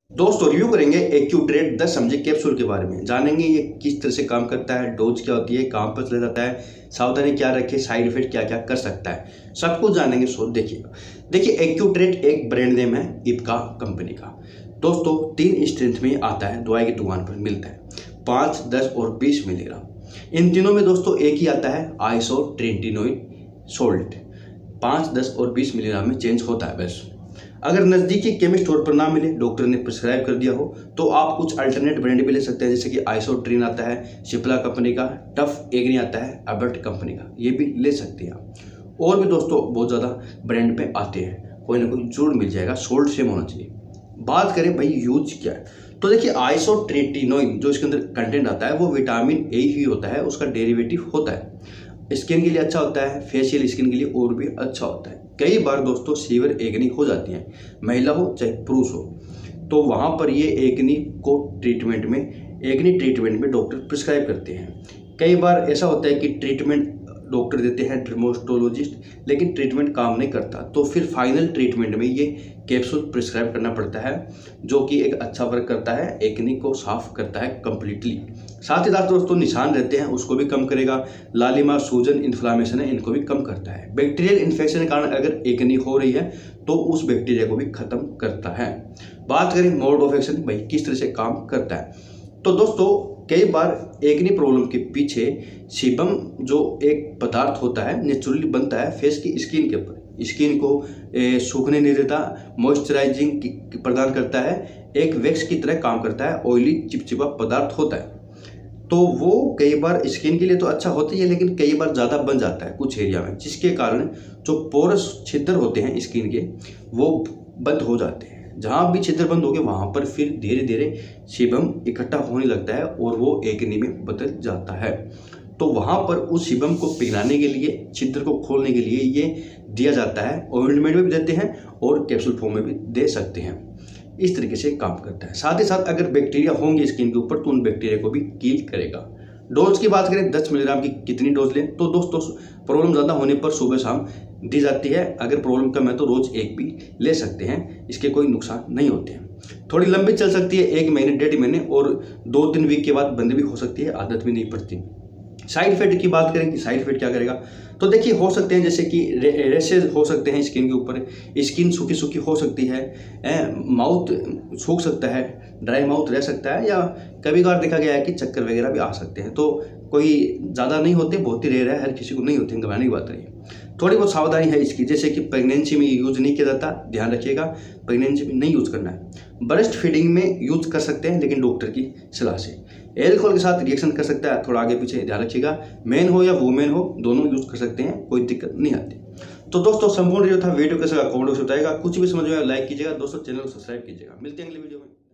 दोस्तों रिव्यू करेंगे एक्यूट्रेट 10 समझे कैप्सूल के बारे में। जानेंगे ये किस तरह से काम करता है, डोज क्या होती है, कहाँ पर चला जाता है, सावधानी क्या रखें, साइड इफेक्ट क्या क्या कर सकता है, सब कुछ जानेंगे। सो देखिए एक्यूट्रेट एक ब्रांड नेम है इप्का कंपनी का। दोस्तों 3 स्ट्रेंथ में आता है, दवाई की दुकान पर मिलता है 5, 10 और 20 मिलीग्राम। इन तीनों में दोस्तों एक ही आता है आइसोट्रेटिनोइन सोल्ट, 5, 10 और 20 मिलीग्राम में चेंज होता है। बस अगर नज़दीकी केमिस्ट स्टोर पर ना मिले, डॉक्टर ने प्रिस्क्राइब कर दिया हो, तो आप कुछ अल्टरनेट ब्रांड भी ले सकते हैं, जैसे कि आइसोट्रिन आता है सिप्ला कंपनी का, टफ एग्नी आता है अबर्ट कंपनी का, ये भी ले सकते हैं आप। और भी दोस्तों बहुत ज़्यादा ब्रांड पे आते हैं, कोई ना कोई जरूर मिल जाएगा, सोल्ट सेम होना चाहिए। बात करें भाई यूज क्या है, तो देखिए आइसोट्रेटिनोइन जो इसके अंदर कंटेंट आता है वो विटामिन ए ही होता है, उसका डेरिवेटिव होता है। स्किन के लिए अच्छा होता है, फेशियल स्किन के लिए और भी अच्छा होता है। कई बार दोस्तों सीवियर एक्नी हो जाती है, महिला हो चाहे पुरुष हो, तो वहाँ पर ये एक्नी ट्रीटमेंट में डॉक्टर प्रिस्क्राइब करते हैं। कई बार ऐसा होता है कि ट्रीटमेंट डॉक्टर देते हैं डर्मेटोलॉजिस्ट, लेकिन ट्रीटमेंट काम नहीं करता, तो फिर फाइनल ट्रीटमेंट में ये कैप्सूल प्रिस्क्राइब करना पड़ता है, जो कि एक अच्छा वर्क करता है, एक्नी को साफ करता है कंप्लीटली। साथ ही साथ दोस्तों निशान रहते हैं उसको भी कम करेगा, लालिमा, सूजन, इन्फ्लामेशन है, इनको भी कम करता है। बैक्टीरियल इन्फेक्शन के कारण अगर एक्नी हो रही है तो उस बैक्टीरिया को भी खत्म करता है। बात करें मोड ऑफ एक्शन, भाई किस तरह से काम करता है, तो दोस्तों कई बार एक्नी प्रॉब्लम के पीछे सीबम जो एक पदार्थ होता है नेचुरली बनता है फेस की स्किन के ऊपर, स्किन को सूखने नहीं देता, मॉइस्चराइजिंग प्रदान करता है, एक वैक्स की तरह काम करता है, ऑयली चिपचिपा पदार्थ होता है। तो वो कई बार स्किन के लिए तो अच्छा होता ही है, लेकिन कई बार ज़्यादा बन जाता है कुछ एरिया में, जिसके कारण जो पोरस छिद्र होते हैं स्किन के वो बंद हो जाते हैं। जहाँ भी छिद्र बंद हो गए वहाँ पर फिर धीरे धीरे सीबम इकट्ठा होने लगता है और वो एक्नी में बदल जाता है। तो वहाँ पर उस सीबम को पिघलाने के लिए, छिद्र को खोलने के लिए ये दिया जाता है। ऑइंटमेंट में भी देते हैं और कैप्सूल फॉर्म में भी दे सकते हैं। इस तरीके से काम करता है। साथ ही साथ अगर बैक्टीरिया होंगे स्किन के ऊपर तो उन बैक्टीरिया को भी किल करेगा। डोज की बात करें 10 मिलीग्राम की कितनी डोज लें, तो दोस्तों प्रॉब्लम ज़्यादा होने पर सुबह शाम दी जाती है, अगर प्रॉब्लम कम है तो रोज़ एक भी ले सकते हैं, इसके कोई नुकसान नहीं होते हैं। थोड़ी लंबी चल सकती है, 1 महीने 1.5 महीने, और 2-3 वीक के बाद बंद भी हो सकती है, आदत भी नहीं पड़ती। साइड इफेक्ट की बात करें कि साइड इफेक्ट क्या करेगा, तो देखिए हो सकते हैं जैसे कि रैशेज हो सकते हैं स्किन के ऊपर, स्किन सूखी सूखी हो सकती है, माउथ सूख सकता है, ड्राई माउथ रह सकता है, या कभी कभार देखा गया है कि चक्कर वगैरह भी आ सकते हैं। तो कोई ज़्यादा नहीं होते, बहुत ही रेयर है, हर किसी को नहीं होते, घबराने की बात नहीं है। थोड़ी बहुत सावधानी है इसकी, जैसे कि प्रेगनेंसी में यूज़ नहीं किया जाता, ध्यान रखिएगा, प्रेगनेंसी में नहीं यूज़ करना है। ब्रेस्ट फीडिंग में यूज़ कर सकते हैं, लेकिन डॉक्टर की सलाह से। एल्कोहल के साथ रिएक्शन कर सकता है, थोड़ा आगे पीछे ध्यान रखिएगा। मेन हो या वुमेन हो, दोनों यूज़ कर सकते हैं, कोई दिक्कत नहीं आती। तो दोस्तों संपूर्ण जो था वीडियो कैसा लगा कमेंट बॉक्स में बताइएगा। कुछ भी समझ में आया लाइक कीजिएगा, दोस्तों चैनल को सब्सक्राइब कीजिएगा। मिलते हैं अगले वीडियो में।